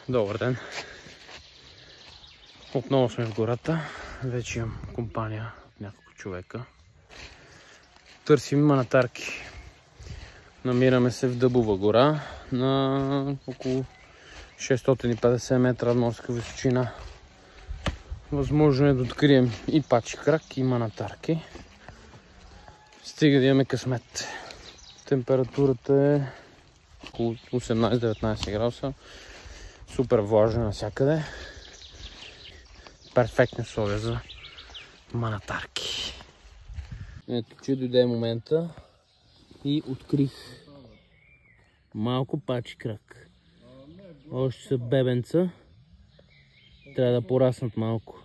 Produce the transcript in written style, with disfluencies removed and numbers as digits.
Добър ден! Отново сме в гората. Вече имам компания от няколко човека. Търсим манатарки. Намираме се в Дъбова гора на около 650 метра морска височина. Възможно е да открием и пачи крак, и манатарки. Стига да имаме късмет. Температурата е около 18-19 градуса. Супер влажно навсякъде. Перфектни условия за манатарки. Ето, че дойде момента и открих малко пачи крак. Още са бебенца. Трябва да пораснат малко.